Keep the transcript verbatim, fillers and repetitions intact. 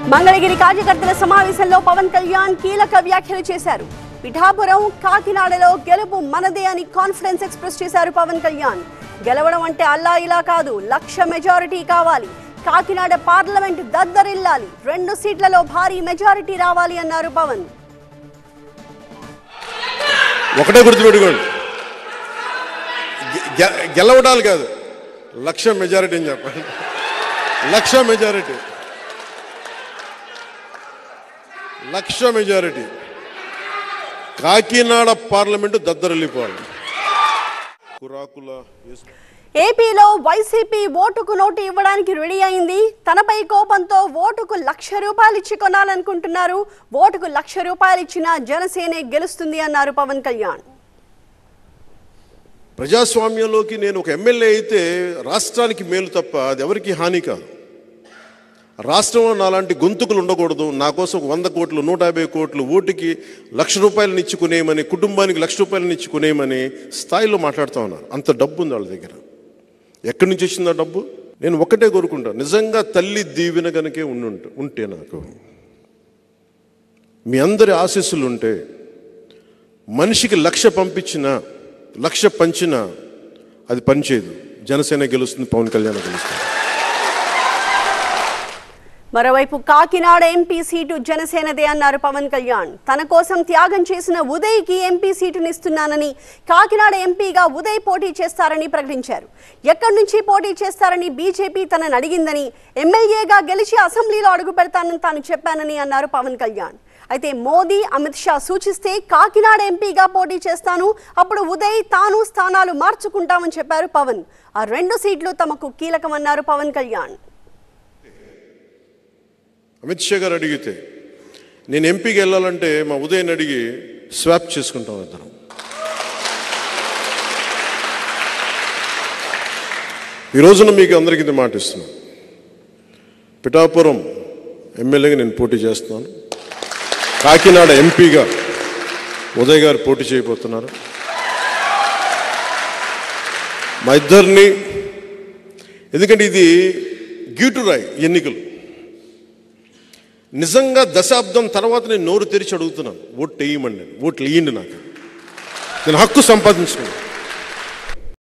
మంగళగిరి కార్యకర్తల సమావేశంలో పవన్ కళ్యాణ్ కీలక వ్యాఖ్యలు చేశారు. పిఠాపురం కాకినాడలో గెలుపు మనదే అని కాన్ఫిడెన్స్ ఎక్స్‌ప్రెస్ చేశారు పవన్ కళ్యాణ్. గెలవడం అంటే అల్లా ఇలా కాదు, లక్ష మెజారిటీ కావాలి. కాకినాడ పార్లమెంట్ దద్దరిల్లాలి, రెండు సీట్లలో భారీ మెజారిటీ రావాలి అన్నారు పవన్. ఒకటే గుర్తుపెట్టుకోండి, గెలవడాలు కాదు, లక్ష మెజారిటీ అని చెప్పండి. Lakh majority lakh majority Kakinada parliament దద్దరిల్లిపోవాలి. ఏపీలో వైసీపీ ఓటుకు నోటు ఇవ్వడానికి రెడీ అయింది. తనపై కోపంతో ఓటుకు లక్ష రూపాయలు ఇచ్చి కొనాలనుకుంటున్నారు. ఓటుకు లక్ష రూపాయలు ఇచ్చిన జనసేనే గెలుస్తుంది అన్నారు పవన్ కళ్యాణ్. ప్రజాస్వామ్యంలోకి నేను ఒక ఎమ్మెల్యే అయితే రాష్ట్రానికి మేలు తప్ప అది ఎవరికి హాని కాదు. రాష్ట్రంలో నాలాంటి గొంతుకులు ఉండకూడదు. నా కోసం వంద కోట్లు నూట యాభై కోట్లు ఓటుకి లక్ష రూపాయలను ఇచ్చుకునేయమని, కుటుంబానికి లక్ష రూపాయలను ఇచ్చుకునేయమని స్థాయిలో మాట్లాడుతూ ఉన్నారు. అంత డబ్బు ఉంది వాళ్ళ దగ్గర. ఎక్కడి నుంచి వచ్చింది ఆ డబ్బు? నేను ఒకటే కోరుకుంటాను, నిజంగా తల్లి దీవెన కనుకే ఉండి ఉంటే నాకు మీ అందరి ఆశీస్సులు ఉంటే మనిషికి లక్ష పంపించిన లక్ష పంచినా అది పనిచేయదు. జనసేన గెలుస్తుంది, పవన్ కళ్యాణ్ గెలుస్తుంది. మరోవైపు కాకినాడ ఎంపీ సీటు జనసేనదే అన్నారు పవన్ కళ్యాణ్. తన కోసం త్యాగం చేసిన ఉదయ్కి ఎంపీ సీటునిస్తున్నానని, కాకినాడ ఎంపీగా ఉదయ్ పోటీ చేస్తారని ప్రకటించారు. ఎక్కడి నుంచి పోటీ చేస్తారని బీజేపీ తనని అడిగిందని, ఎమ్మెల్యేగా గెలిచి అసెంబ్లీలో అడుగు పెడతానని తాను చెప్పానని అన్నారు పవన్ కళ్యాణ్. అయితే మోదీ, అమిత్ షా సూచిస్తే కాకినాడ ఎంపీగా పోటీ చేస్తాను, అప్పుడు ఉదయ్ తాను స్థానాలు మార్చుకుంటామని చెప్పారు పవన్. ఆ రెండు సీట్లు తమకు కీలకమన్నారు పవన్ కళ్యాణ్. అమిత్ షా గారు అడిగితే నేను ఎంపీకి వెళ్ళాలంటే మా ఉదయని అడిగి స్వాప్ చేసుకుంటాం ఇద్దరం. ఈ రోజున మీకు అందరికీ ఇది మాట ఇస్తున్నాను, పిఠాపురం ఎమ్మెల్యేగా నేను పోటీ చేస్తున్నాను. కాకినాడ ఎంపీగా ఉదయ్ గారు పోటీ చేయబోతున్నారు. మా ఇద్దరిని, ఎందుకంటే ఇది గీటురాయి ఎన్నికలు. నిజంగా దశాబ్దం తర్వాత నేను నోరు తెరిచి అడుగుతున్నాను, ఓట్లు వేయమండి, ఓట్లు వేయండి, నాకు నేను హక్కు సంపాదించుకున్నాను.